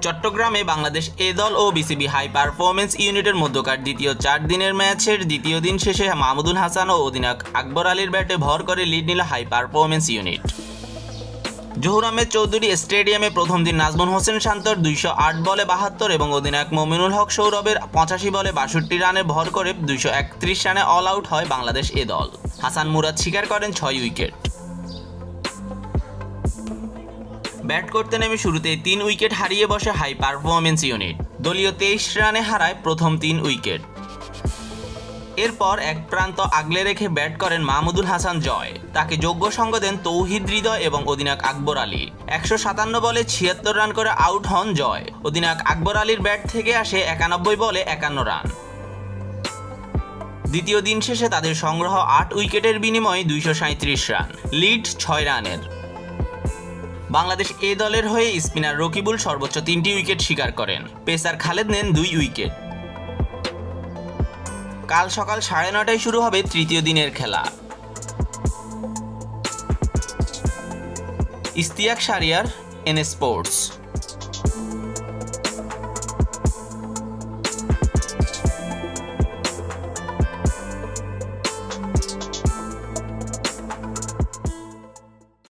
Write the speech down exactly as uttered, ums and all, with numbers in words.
চট্টগ্রামে বাংলাদেশ এ দল ও BCB high performance ইউনিটের মধ্যকার দ্বিতীয় চার দিনের ম্যাচের দ্বিতীয় দিন শেষে মাহমুদুল হাসান ও অধিনায়ক আকবর আলীর ব্যাটে ভর করে লিড নিল high performance unit. Zahur Ahmed Chowdhury স্টেডিয়ামে প্রথম দিন নাজমুল হোসেন শান্তর দুইশো আট বলে বাহাত্তর এবং অধিনায়ক মমিনুল হক সৌরভের পঁচাশি বলে বাষট্টি রানে ভর করে দুইশো একত্রিশ রানে অল আউট হয় বাংলাদেশ এ দল। হাসান মুরাদ শিকার করেন ছয় উইকেট। ব্যাট করতে নেমে শুরুতেই তিন উইকেট হারিয়ে বসে হাই পারফরম্যান্স ইউনিট। দলীয় তেইশ রানে হারায় প্রথম তিন উইকেট। এরপর এক প্রান্ত আগলে রেখে ব্যাট করেন মাহমুদুল হাসান জয়। তাকে যোগ্য সঙ্গ দেন তৌহিদ হৃদয় এবং অধিনায়ক আকবর আলী। একশো সাতান্ন বলে ছিয়াত্তর রান করে আউট হন জয়। অধিনায়ক আকবর আলীর ব্যাট থেকে আসে একানব্বই বলে একান্ন রান। দ্বিতীয় দিন শেষে তাদের সংগ্রহ আট উইকেটের বিনিময়ে দুইশো সাঁত্রিশ রান, লিড ছয় রানের। বাংলাদেশ এ দলের হয়ে স্পিনার রকিবুল সর্বোচ্চ তিনটি উইকেট শিকার করেন। পেসার খালেদ নেন দুই উইকেট। কাল সকাল সাড়ে নটায় শুরু হবে তৃতীয় দিনের খেলা। Ishtiaq Shahriar, N sports.